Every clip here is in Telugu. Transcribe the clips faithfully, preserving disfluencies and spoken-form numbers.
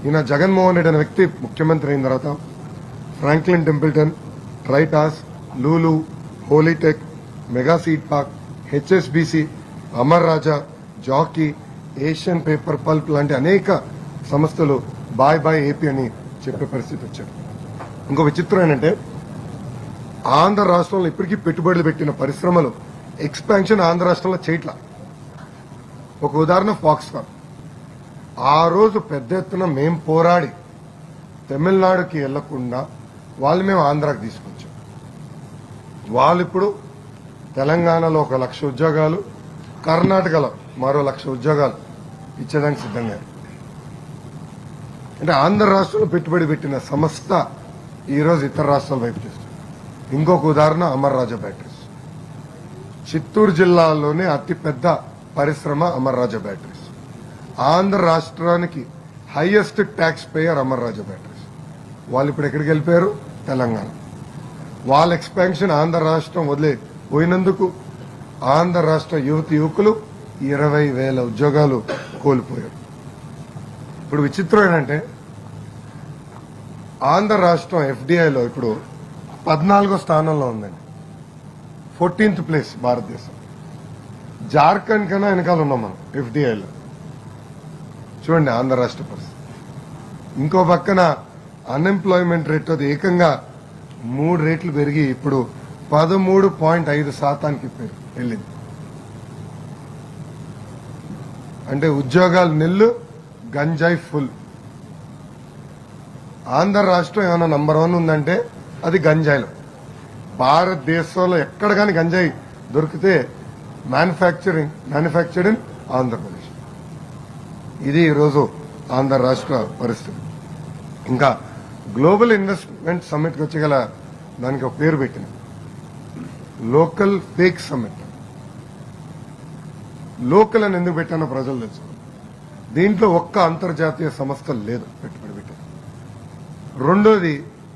ఈయన జగన్మోహన్ రెడ్డి అనే వ్యక్తి ముఖ్యమంత్రి అయిన తర్వాత ఫ్రాంక్లిన్ టెంపుల్టన్, ట్రైటాస్, Lulu, Holitech, mega seed park, HSBC, Amara Raja, Jockey, Asian paper pulp లాంటి అనేక సంస్థలు బాయ్ బాయ్ ఏపీ అని చెప్పే పరిస్థితి వచ్చారు. ఇంకో విచిత్రం ఏంటంటే ఆంధ్ర రాష్ట్రంలో ఇప్పటికీ పెట్టుబడులు పెట్టిన పరిశ్రమలు ఎక్స్పాన్షన్ ఆంధ్ర రాష్ట్రంలో చేయట్లా. ఒక ఉదాహరణ ఫాక్స్కాన్. ఆ రోజు పెద్ద ఎత్తున మేం పోరాడి తమిళనాడుకి వెళ్లకుండా వాళ్ళు మేము ఆంధ్రాకి తీసుకొచ్చాం. వాళ్ళు ఇప్పుడు తెలంగాణలో ఒక లక్ష ఉద్యోగాలు, కర్ణాటకలో మరో లక్ష ఉద్యోగాలు ఇచ్చేదానికి సిద్ధంగా. అంటే ఆంధ్ర రాష్ట్రంలో పెట్టుబడి పెట్టిన సంస్థ ఈరోజు ఇతర రాష్ట్రాల వైపు చేస్తుంది. ఇంకొక ఉదాహరణ అమర్ రాజా బ్యాటరీస్. చిత్తూరు జిల్లాలోనే అతిపెద్ద పరిశ్రమ అమర్ రాజా బ్యాటరీస్. ఆంధ్ర రాష్ట్రానికి highest tax payer Amara Raja batteries. వాళ్ళు ఇప్పుడు ఎక్కడికి వెళ్ళిపోయారు? తెలంగాణ. వాళ్ళ ఎక్స్పాన్షన్ ఆంధ్ర రాష్ట్రం వదిలే పోయినందుకు ఆంధ్ర రాష్ట్ర యువతి యువకులు ఇరవై వేల ఉద్యోగాలు కోల్పోయారు. ఇప్పుడు విచిత్రం ఏంటంటే ఆంధ్ర రాష్ట్రం ఎఫ్డీఐలో ఇప్పుడు పద్నాలుగో స్థానంలో ఉందండి. ఫోర్టీన్త్ ప్లేస్ భారతదేశం. జార్ఖండ్ కన్నా వెనకాల ఉన్నాం మనం ఎఫ్డీఐలో. చూడండి ఆంధ్ర రాష్ట్ర పరిస్థితి. ఇంకో పక్కన అన్ఎంప్లాయ్మెంట్ రేట్ అది ఏకంగా మూడు రేట్లు పెరిగి ఇప్పుడు పదమూడు పాయింట్ ఐదు శాతానికి వెళ్ళింది. అంటే ఉద్యోగాలు నిల్లు, గంజాయి ఫుల్. ఆంధ్ర రాష్ట్రం ఏమైనా నంబర్ వన్ ఉందంటే అది గంజాయిలో. భారతదేశంలో ఎక్కడ కానీ గంజాయి దొరికితే మ్యానుఫ్యాక్చరింగ్ మ్యానుఫ్యాక్చర్డ్ ఇన్ ఆంధ్రప్రదేశ్. ఇది ఈరోజు ఆంధ్ర రాష్ట్ర పరిస్థితి. ఇంకా గ్లోబల్ ఇన్వెస్ట్మెంట్ సమ్మిట్కి వచ్చగల దానికి ఒక పేరు పెట్టిన లోకల్ ఫేక్ సమ్మిట్. లోకల్ అని ఎందుకు పెట్టానో ప్రజలు తెలుసు. దీంట్లో ఒక్క అంతర్జాతీయ సంస్థ లేదు పెట్టుబడి పెట్టారు. రెండోది,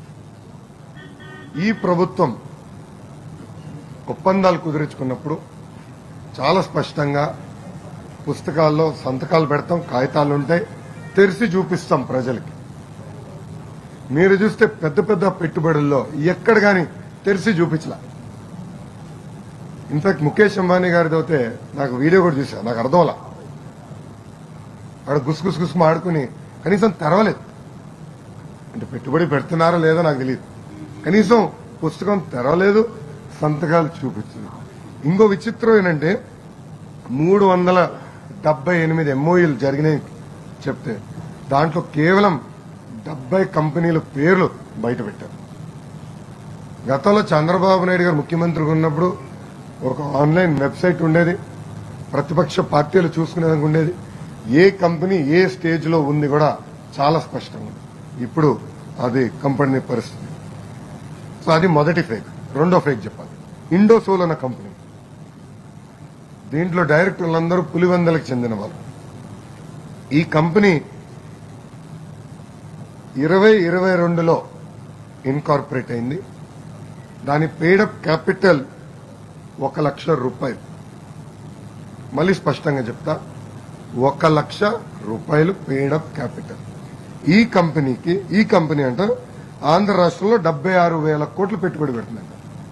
ఈ ప్రభుత్వం ఒప్పందాలు కుదిరించుకున్నప్పుడు చాలా స్పష్టంగా పుస్తకాల్లో సంతకాలు పెడతాం, కాగితాలు ఉంటాయి, తెరిచి చూపిస్తాం ప్రజలకి. మీరు చూస్తే పెద్ద పెద్ద పెట్టుబడుల్లో ఎక్కడ కానీ తెరిచి చూపించలా. ఇన్ఫాక్ట్ ముఖేష్ అంబానీ గారిది అయితే నాకు వీడియో కూడా చూసా, నాకు అర్థంలా. అక్కడ గుసగుసు గుసుకు ఆడుకుని కనీసం తెరవలేదు. అంటే పెట్టుబడి పెడుతున్నారో లేదో నాకు తెలియదు. కనీసం పుస్తకం తెరవలేదు, సంతకాలు చూపించలేదు. ఇంకో విచిత్రం ఏంటంటే మూడు వందల డెబ్బై ఎనిమిది ఎంఓయూలు జరిగినాయి చెప్తే దాంట్లో కేవలం డెబ్బై కంపెనీల పేర్లు బయట పెట్టారు. గతంలో చంద్రబాబు నాయుడు గారు ముఖ్యమంత్రిగా ఉన్నప్పుడు ఒక ఆన్లైన్ వెబ్సైట్ ఉండేది, ప్రతిపక్ష పార్టీలు చూసుకునేందుకు ఉండేది. ఏ కంపెనీ ఏ స్టేజ్ లో ఉంది కూడా చాలా స్పష్టంగా ఉంది. ఇప్పుడు అది కంపెనీ పరిస్థితి. సో అది మొదటి ఫేక్. రెండో ఫేక్ చెప్పాలి. ఇండోసోల్ అన్న కంపెనీ. దీంట్లో డైరెక్టర్లందరూ పులివెందలకు చెందిన వాళ్ళు. ఈ కంపెనీ ఇరవై ఇరవై రెండులో ఇన్కార్పొరేట్ అయింది. దాని పెయిడప్ క్యాపిటల్ ఒక లక్ష రూపాయలు. మళ్ళీ స్పష్టంగా చెప్తా, ఒక లక్ష రూపాయలు పెయిడప్ క్యాపిటల్. ఈ కంపెనీకి ఈ కంపెనీ అంట ఆంధ్ర రాష్ట్రంలో డెబ్బై ఆరు వేల కోట్లు పెట్టుబడి పెడుతుందంట.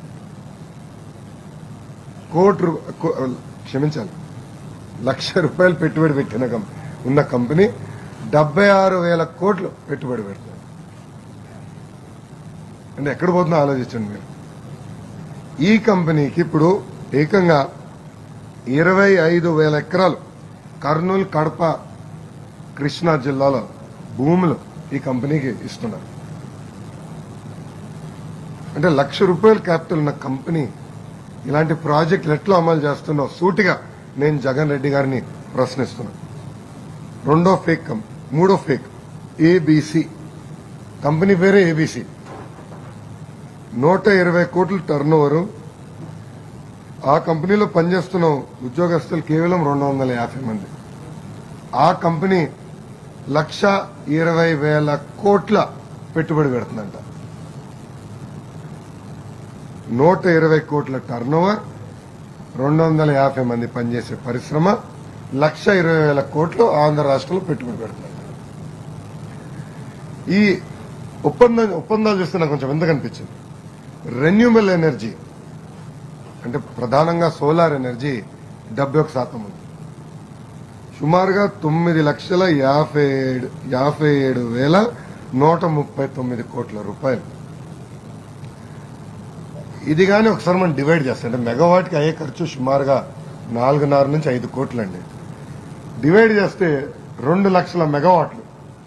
కోటి క్షమించాలి లక్ష రూపాయలు పెట్టుబడి పెట్టిన ఉన్న కంపెనీ డెబ్బై ఆరు వేల కోట్లు పెట్టుబడి పెడుతుంది. అంటే ఎక్కడ పోతుందో ఆలోచించండి మీరు. ఈ కంపెనీకి ఇప్పుడు ఏకంగా ఇరవై ఐదు వేల ఎకరాలు కర్నూలు, కడప, కృష్ణా జిల్లాలో భూములు ఈ కంపెనీకి ఇస్తున్నారు. అంటే లక్ష రూపాయల క్యాపిటల్ ఉన్న కంపెనీ ఇలాంటి ప్రాజెక్టులు ఎట్లా అమలు చేస్తున్నో సూటిగా నేను జగన్ రెడ్డి గారిని ప్రశ్నిస్తున్నాను. రెండో ఫేక్ కంపెనీ. మూడో ఫేక్ ఏబీసీ కంపెనీ పేరే ఏబీసీ. నూట ఇరవై కోట్ల టర్న్ ఓవర్. ఆ కంపెనీలో పనిచేస్తున్న ఉద్యోగస్తులు కేవలం రెండు వందల యాభై మంది. ఆ కంపెనీ లక్ష ఇరవై వేల కోట్ల పెట్టుబడి పెడుతుందంట. నూట ఇరవై కోట్ల టర్న్ ఓవర్, రెండు వందల యాభై మంది పనిచేసే పరిశ్రమ, లక్ష ఇరవై వేల కోట్లు ఆంధ్ర రాష్ట్రంలో పెట్టుబడి పెడుతున్నారు. ఈ ఒప్పందం ఒప్పందాలు చూస్తే నాకు కొంచెం ఎందుకు అనిపించింది. రెన్యూబుల్ ఎనర్జీ అంటే ప్రధానంగా సోలార్ ఎనర్జీ డెబ్బై ఒక శాతం ఉంది. సుమారుగా తొమ్మిది లక్షల యాభై ఏడు యాభై ఏడు వేల నూట ముప్పై తొమ్మిది కోట్ల రూపాయలు. ఇది కానీ ఒకసారి మనం డివైడ్ చేస్తాం అంటే మెగావాట్కి అయ్యే ఖర్చు సుమారుగా నాలుగున్నర నుంచి ఐదు కోట్లు అండి. డివైడ్ చేస్తే రెండు లక్షల మెగావాట్లు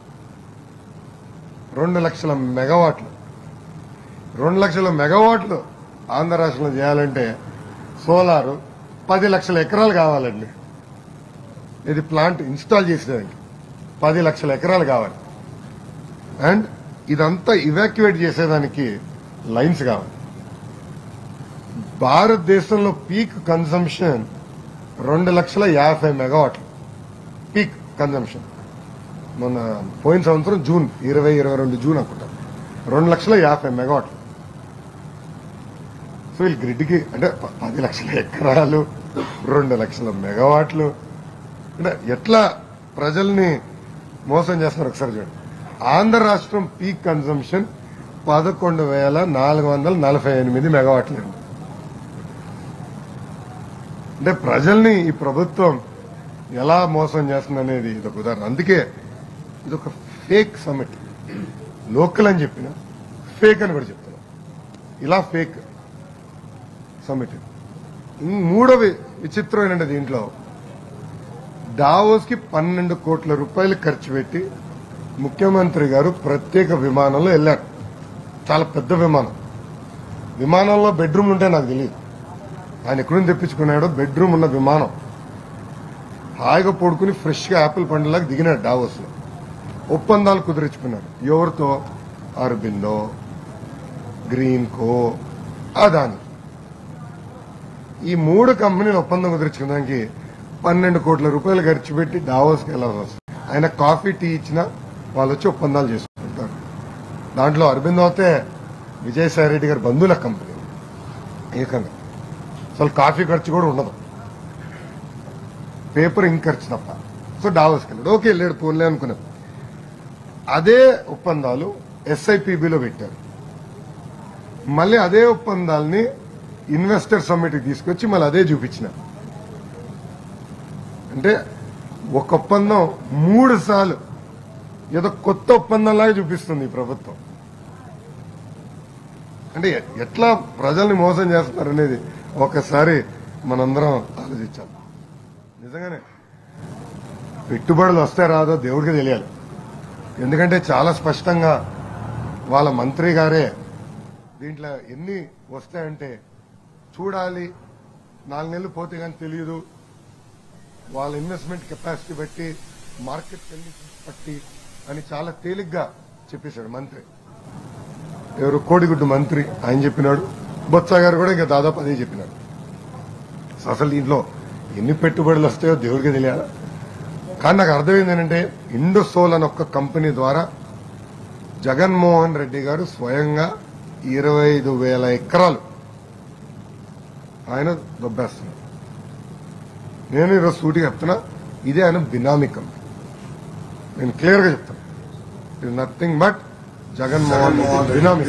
రెండు లక్షల మెగావాట్లు రెండు లక్షల మెగావాట్లు ఆంధ్ర రాష్ట్రంలో చేయాలంటే సోలారు పది లక్షల ఎకరాలు కావాలండి. ఇది ప్లాంట్ ఇన్స్టాల్ చేసేదానికి పది లక్షల ఎకరాలు కావాలి. అండ్ ఇదంతా ఇవాక్యువేట్ చేసేదానికి లైన్స్ కావాలి. భారతదేశంలో పీక్ కన్సంప్షన్ రెండు లక్షల యాభై మెగావాట్లు పీక్ కన్సంప్షన్. మొన్న పోయిన సంవత్సరం జూన్ ఇరవై ఇరవై రెండు జూన్ అనుకుంటా రెండు లక్షల యాభై మెగావాట్లు. సో వీళ్ళు గ్రిడ్కి అంటే పది లక్షల ఎకరాలు రెండు లక్షల మెగావాట్లు అంటే ఎట్లా ప్రజల్ని మోసం చేస్తున్నారు ఒకసారి చూడండి. ఆంధ్ర రాష్ట్రం పీక్ కన్సంప్షన్ పదకొండు వేల నాలుగు వందల నలభై ఎనిమిది మెగావాట్లు అండి. అంటే ప్రజల్ని ఈ ప్రభుత్వం ఎలా మోసం చేస్తుంది అనేది ఇదొక ఉదాహరణ. అందుకే ఇదొక ఫేక్ సమిట్. లోకల్ అని చెప్పిన ఫేక్ అని కూడా చెప్తున్నా. ఇలా ఫేక్ సమిట్. మూడవ విచిత్రం ఏంటంటే దీంట్లో డావోస్ కి పన్నెండు కోట్ల రూపాయలు ఖర్చు పెట్టి ముఖ్యమంత్రి గారు ప్రత్యేక విమానంలో వెళ్లారు. చాలా పెద్ద విమానం. విమానంలో బెడ్రూమ్లు ఉంటాయి నాకు తెలియదు. ఆయన ఎక్కడుండి తెప్పించుకున్నాడో బెడ్రూమ్ ఉన్న విమానం. హాయిగా పడుకుని ఫ్రెష్ గా యాపిల్ పండులాగా దిగినాడు డావోస్ లో. ఒప్పందాలు కుదిరించుకున్నారు. ఎవరితో? Aurobindo, Greenko, Adani. ఈ మూడు కంపెనీలు ఒప్పందం కుదిరించుకోవడానికి పన్నెండు కోట్ల రూపాయలు ఖర్చు పెట్టి డావోస్కి వెళ్ళాల్సి వస్తుంది. ఆయన కాఫీ టీ ఇచ్చినా వాళ్ళు వచ్చి ఒప్పందాలు చేసుకుంటారు. దాంట్లో అరబిందో అయితే విజయసాయి రెడ్డి గారి బంధువుల కంపెనీ. ఏకంగా అసలు కాఫీ ఖర్చు కూడా ఉండదు, పేపర్ ఇంక్ ఖర్చు తప్ప. సో డావోస్కి వెళ్ళాడు. ఓకే వెళ్ళాడు, పోన్లే అనుకున్నాం. అదే ఒప్పందాలు ఎస్ఐపిబిలో పెట్టారు. మళ్ళీ అదే ఒప్పందాలని ఇన్వెస్టర్ సమ్మిట్కి తీసుకొచ్చి మళ్ళీ అదే చూపించిన. అంటే ఒక ఒప్పందం మూడు సార్లు ఏదో కొత్త ఒప్పందంలాగా చూపిస్తుంది ఈ ప్రభుత్వం. అంటే ఎట్లా ప్రజల్ని మోసం చేస్తున్నారు అనేది ఒకసారి మనందరం ఆలోచించాలి. నిజంగానే పెట్టుబడులు వస్తే రాదో దేవుడికి తెలియాలి. ఎందుకంటే చాలా స్పష్టంగా వాళ్ళ మంత్రి గారే దీంట్లో ఎన్ని వస్తాయంటే చూడాలి, నాలుగు నెలలు పోతే కానీ తెలియదు, వాళ్ళ ఇన్వెస్ట్మెంట్ కెపాసిటీ బట్టి, మార్కెట్ కండిషన్స్ బట్టి అని చాలా తేలిగ్గా చెప్పేశాడు మంత్రి. ఎవరు? కోడిగుడ్డు మంత్రి ఆయన చెప్పినాడు. బొత్స గారు కూడా ఇంకా దాదాపు అదే చెప్పినాడు. అసలు దీంట్లో ఎన్ని పెట్టుబడులు వస్తాయో దేవుడికి తెలియాలి. కానీ నాకు అర్థమైంది ఏంటంటే ఇండోసోల్ అని ఒక్క కంపెనీ ద్వారా జగన్మోహన్ రెడ్డి గారు స్వయంగా ఇరవై ఐదు వేల ఎకరాలు ఆయన దొబ్బేస్తున్నారు. నేను ఈరోజు సూటిగా చెప్తున్నా, ఇదే ఆయన బినామీ కంపెనీ. నేను క్లియర్ గా చెప్తాను, it nothing but Jaganmohan Reddy బినామీ.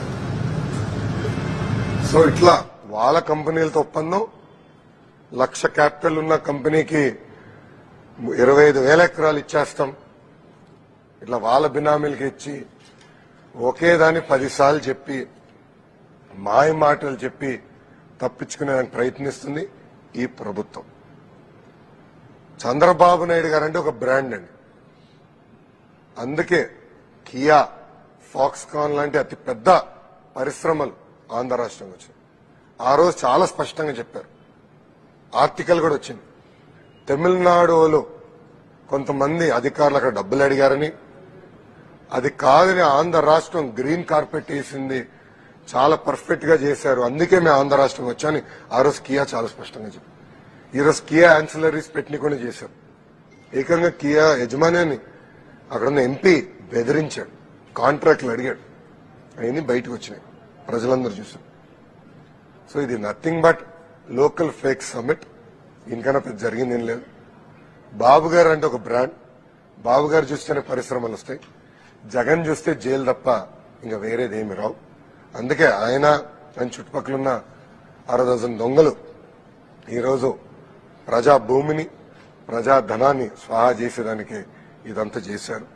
సో ఇట్లా వాళ్ళ కంపెనీలతో ఒప్పందం, లక్ష క్యాపిటల్ ఉన్న కంపెనీకి ఇరవై ఐదు వేల ఎకరాలు ఇచ్చేస్తాం, ఇట్లా వాళ్ళ బినామీలకి ఇచ్చి ఒకే దాన్ని పదిసార్లు చెప్పి మాయ మాటలు చెప్పి తప్పించుకునేదానికి ప్రయత్నిస్తుంది ఈ ప్రభుత్వం. చంద్రబాబు నాయుడు గారు అంటే ఒక బ్రాండ్ అండి. అందుకే కియా, ఫాక్స్కాన్ లాంటి అతి పెద్ద పరిశ్రమలు ఆంధ్ర రాష్ట్రంలో వచ్చాయి. ఆ రోజు చాలా స్పష్టంగా చెప్పారు, ఆర్టికల్ కూడా వచ్చింది. తమిళనాడులో కొంతమంది అధికారులు అక్కడ డబ్బులు అడిగారని, అది కాదని ఆంధ్ర రాష్ట్రం గ్రీన్ కార్పెట్ వేసింది, చాలా పర్ఫెక్ట్ గా చేశారు, అందుకే మేము ఆంధ్ర రాష్ట్రం వచ్చాని ఆ రోజు కియా చాలా స్పష్టంగా చెప్పారు. ఈ రోజు కియా యాన్సిలరీస్ పెట్టినకొని చేశారు. ఏకంగా కియా యజమాని అక్కడ ఉన్న ఎంపీ బెదిరించాడు, కాంట్రాక్ట్లు అడిగాడు, అవన్నీ బయటకు వచ్చినాయి, ప్రజలందరూ చూశారు. సో ఇది nothing but local fake summit. ఇంకన్నా పెద్ద జరిగింది ఏం లేదు. బాబు గారు అంటే ఒక బ్రాండ్, బాబు గారు చూస్తేనే పరిశ్రమలు వస్తాయి. జగన్ చూస్తే జైలు తప్ప ఇంకా వేరేదేమి రావు. అందుకే ఆయన ఆయన చుట్టుపక్కల అర డజన్ దొంగలు ఈరోజు ప్రజా భూమిని ప్రజా ధనాన్ని స్వాహా చేసేదానికి ఇదంతా చేశారు.